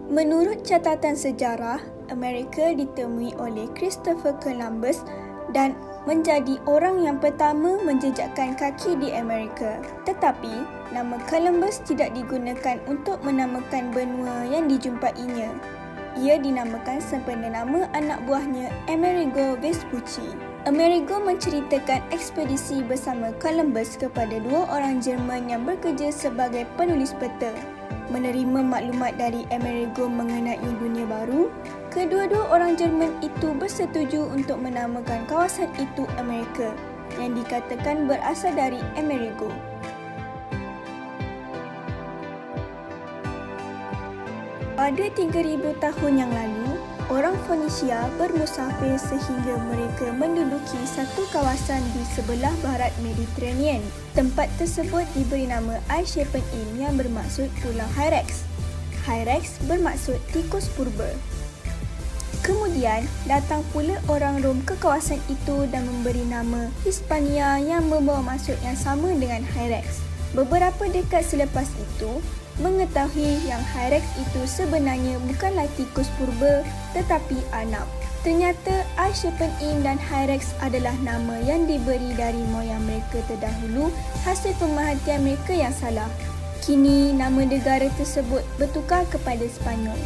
Menurut catatan sejarah, Amerika ditemui oleh Christopher Columbus dan menjadi orang yang pertama menjejakkan kaki di Amerika. Tetapi, nama Columbus tidak digunakan untuk menamakan benua yang dijumpainya. Ia dinamakan sempena nama anak buahnya, Amerigo Vespucci. Amerigo menceritakan ekspedisi bersama Columbus kepada dua orang Jerman yang bekerja sebagai penulis peta. Menerima maklumat dari Amerigo mengenai dunia baru, kedua-dua orang Jerman itu bersetuju untuk menamakan kawasan itu Amerika, yang dikatakan berasal dari Amerigo. Pada 3,000 tahun yang lalu, orang Phoenicia bermusafir sehingga mereka menduduki satu kawasan di sebelah barat Mediterranean. Tempat tersebut diberi nama I-shaped Inn yang bermaksud Pulau Hyrax. Hyrax bermaksud tikus purba. Kemudian, datang pula orang Rom ke kawasan itu dan memberi nama Hispania yang membawa maksud yang sama dengan Hyrax. Beberapa dekad selepas itu, mengetahui yang Hyrax itu sebenarnya bukanlah tikus purba tetapi Arnab. Ternyata I-shaped Inn dan Hyrax adalah nama yang diberi dari moyang mereka terdahulu hasil pemerhatian mereka yang salah. Kini nama negara tersebut bertukar kepada Sepanyol.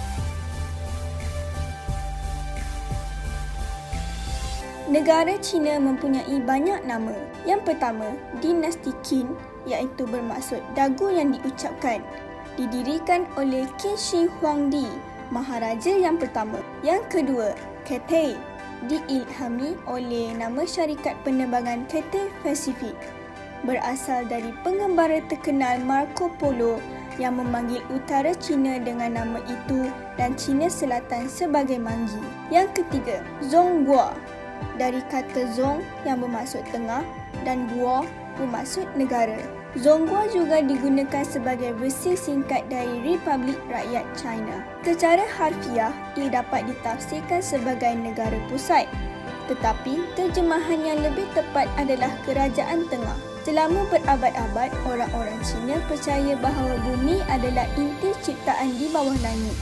Negara China mempunyai banyak nama. Yang pertama, dinasti Qin, iaitu bermaksud dagu yang diucapkan. Didirikan oleh Qin Shi Huangdi, Maharaja yang pertama. Yang kedua, Cathay, diilhami oleh nama syarikat penerbangan Cathay Pacific. Berasal dari pengembara terkenal Marco Polo yang memanggil utara China dengan nama itu dan China Selatan sebagai Manggi. Yang ketiga, Zonghua, dari kata Zong yang bermaksud tengah dan Guo bermaksud negara. Zonghua juga digunakan sebagai versi singkat dari Republik Rakyat China. Secara harfiah, ia dapat ditafsirkan sebagai negara pusat, tetapi terjemahan yang lebih tepat adalah kerajaan tengah. Selama berabad-abad, orang-orang Cina percaya bahawa bumi adalah inti ciptaan di bawah langit.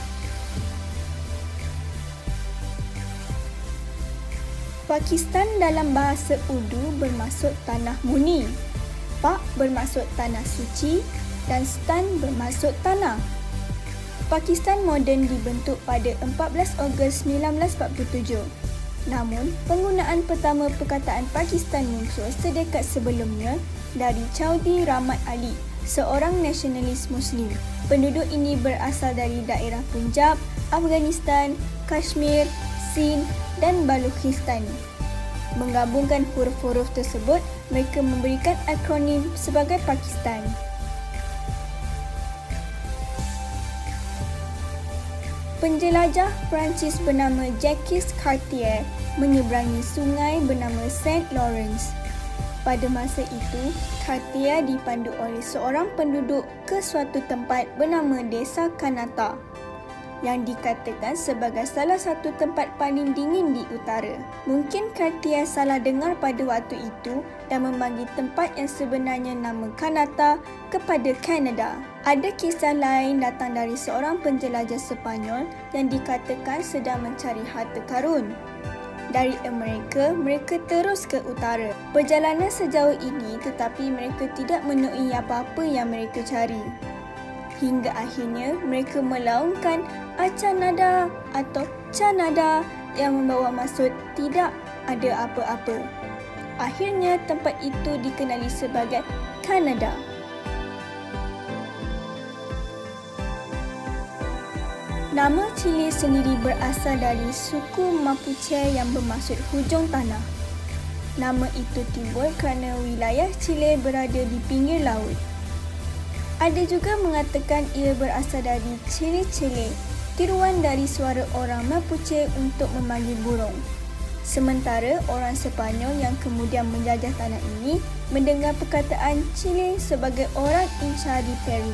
Pakistan dalam bahasa Urdu bermaksud tanah murni. Pak bermaksud tanah suci dan Stan bermaksud tanah. Pakistan moden dibentuk pada 14 Ogos 1947. Namun, penggunaan pertama perkataan Pakistan muncul sedekad sebelumnya dari Chaudhry Rahmat Ali, seorang nasionalis Muslim. Penduduk ini berasal dari daerah Punjab, Afghanistan, Kashmir, Sind dan Balochistan. Menggabungkan huruf-huruf tersebut, mereka memberikan akronim sebagai Pakistan. Penjelajah Perancis bernama Jacques Cartier menyeberangi sungai bernama Saint Lawrence. Pada masa itu, Cartier dipandu oleh seorang penduduk ke suatu tempat bernama Desa Kanata, yang dikatakan sebagai salah satu tempat paling dingin di utara. Mungkin Cartier salah dengar pada waktu itu dan membagi tempat yang sebenarnya nama Kanata kepada Kanada. Ada kisah lain datang dari seorang penjelajah Sepanyol yang dikatakan sedang mencari harta karun. Dari Amerika, mereka terus ke utara. Perjalanan sejauh ini tetapi mereka tidak menemui apa-apa yang mereka cari. Hingga akhirnya mereka melaungkan Acanada atau Canada yang membawa maksud tidak ada apa-apa. Akhirnya tempat itu dikenali sebagai Kanada. Nama Chile sendiri berasal dari suku Mapuche yang bermaksud hujung tanah. Nama itu timbul kerana wilayah Chile berada di pinggir laut. Ada juga mengatakan ia berasal dari Chile-Chile, tiruan dari suara orang Mapuche untuk memanggil burung. Sementara orang Sepanyol yang kemudian menjajah tanah ini mendengar perkataan Chile sebagai orang Inca di Peru.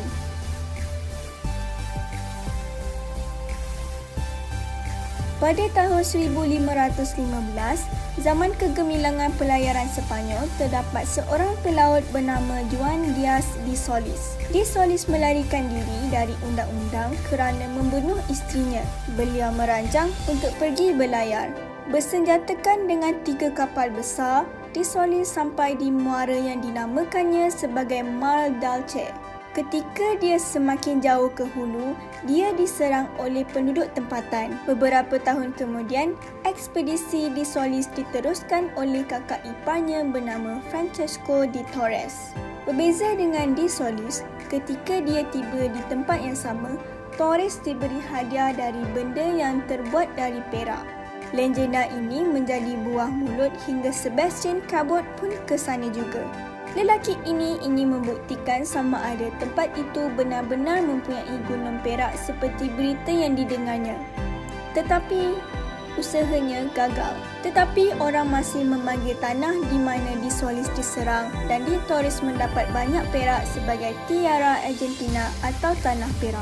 Pada tahun 1515, zaman kegemilangan pelayaran Sepanyol, terdapat seorang pelaut bernama Juan Diaz de Solís. De Solís melarikan diri dari undang-undang kerana membunuh isterinya. Beliau merancang untuk pergi berlayar. Bersenjatakan dengan 3 kapal besar, De Solís sampai di muara yang dinamakannya sebagai Mar Dulce. Ketika dia semakin jauh ke hulu, dia diserang oleh penduduk tempatan. Beberapa tahun kemudian, ekspedisi De Solís diteruskan oleh kakak iparnya bernama Francisco de Torres. Berbeza dengan De Solís, ketika dia tiba di tempat yang sama, Torres diberi hadiah dari benda yang terbuat dari perak. Legenda ini menjadi buah mulut hingga Sebastian Cabot pun ke sana juga. Lelaki ini ingin membuktikan sama ada tempat itu benar-benar mempunyai gunung perak seperti berita yang didengarnya. Tetapi usahanya gagal. Tetapi orang masih memanggil tanah di mana De Solís diserang dan De Torres mendapat banyak perak sebagai tiara Argentina atau tanah perak.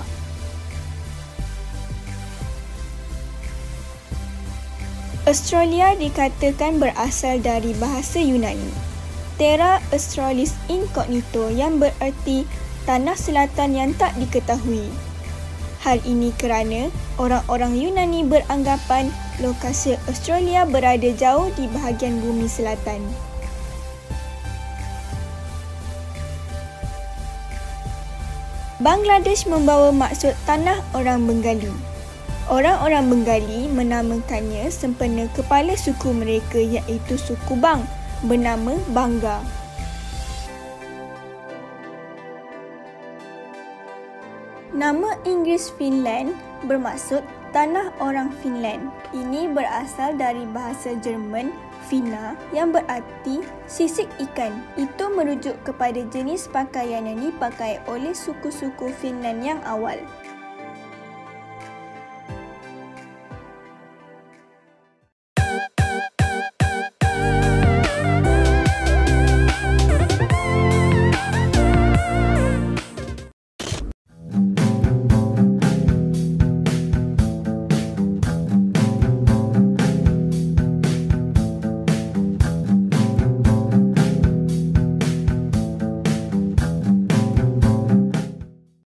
Australia dikatakan berasal dari bahasa Yunani, Terra Australis Incognito, yang bererti tanah selatan yang tak diketahui. Hal ini kerana orang-orang Yunani beranggapan lokasi Australia berada jauh di bahagian bumi selatan. Bangladesh membawa maksud tanah orang Bengali. Orang-orang Bengali menamakannya sempena kepala suku mereka iaitu suku Bang, bernama Bangga. Nama Inggeris Finland bermaksud tanah orang Finland. Ini berasal dari bahasa Jerman Finna yang berarti sisik ikan. Itu merujuk kepada jenis pakaian yang dipakai oleh suku-suku Finland yang awal.